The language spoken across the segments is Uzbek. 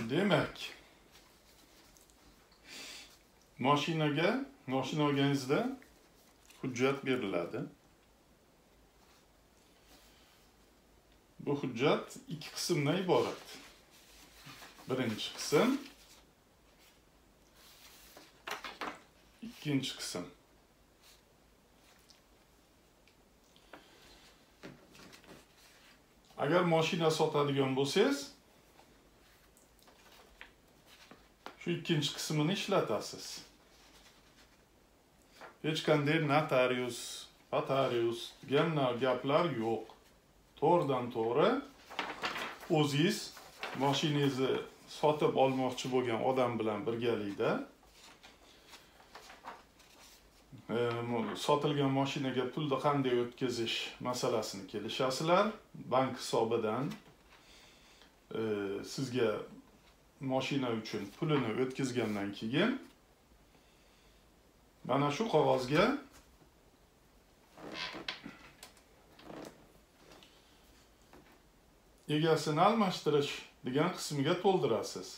Demak, mashina olganingizda hujjat beriladi. Bu hujjat ikki qismdan iborat. Birinchi qism, ikkinchi qism. Agar mashina sotadigan bo'lsangiz, shu ikkinchi qismini ishlatasiz. Hech qanday notarius, notarius degan gaplar yo'q. To'g'ridan to'g'ri o'zingiz mashinangizni sotib olmoqchi bo'lgan odam bilan birgalikda sotilgan mashinaga pulni qanday o'tkazish masalasini kelishasizlar. Bank hisobidan sizga mashina uchun pulini o'tkazgandan keyin mana shu qog'ozga egasini almashtirish degan qismiga to'ldirasiz.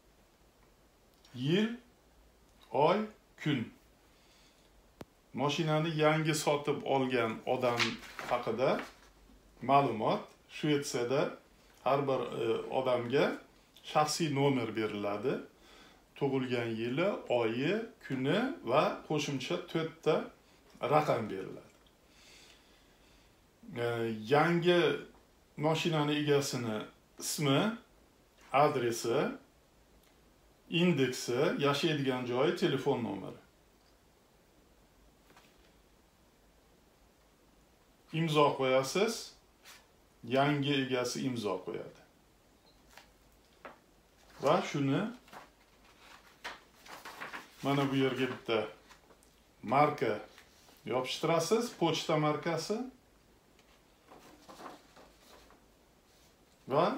Yil, oy, kun. Mashinani yangi sotib olgan odam haqida ma'lumot. Shvetsiyada har bir odamga shaxsiy nomer beriladi. Tug'ilgan yili, oyi, kuni va qo'shimcha 4 ta raqam beriladi. Yangi mashinani egasini ismi, adresi, indeksi, yashaydigan joyi, telefon nomeri. İmzo qo'yasiz, yangi egasi imzo qo'yadi. Va shuni mana bu yerga bitta marka yopishtirasiz, pochta markasi. Va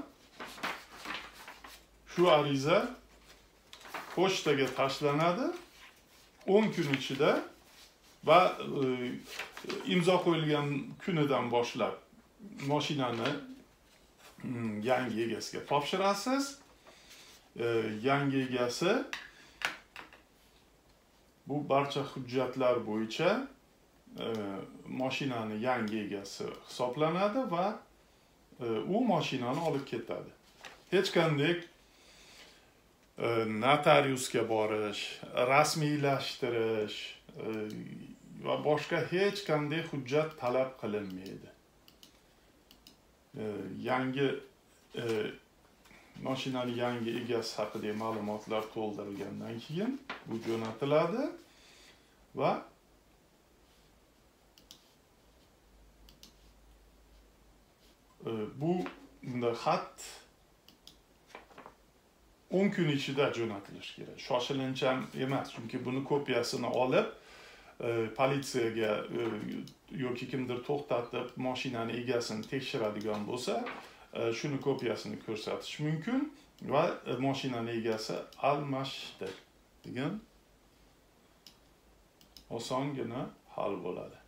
shu ariza pochtaga tashlanadi 10 kun ichida va imzo qo'yilgan kunidan boshlab mashinani yangi egasiga topshirasiz. Yangi egasi bu barcha hujjatlar bo'yicha mashinani yangi egasi hisoblanadi va u mashinani olib ketadi. Hech qanday notariusga borish, rasmiylashtirish va boshqa hech qanday hujjat talab qilinmaydi. Yangi mashinani yangi egasi haqida ma'lumotlar to'ldirilgandan keyin bu jo'natiladi va bu xat 10 kun ichida jo'natilishi kerak. Shoshilinch ham emas, chunki buni kopiyasini olib politsiyaga yoki kimdir to'xtatib mashinani egasini tekshiradigan bo'lsa, shuni kopiyasini ko'rsatish mumkin va mashinani egasi almashtir degan osongina hal bo'ladi.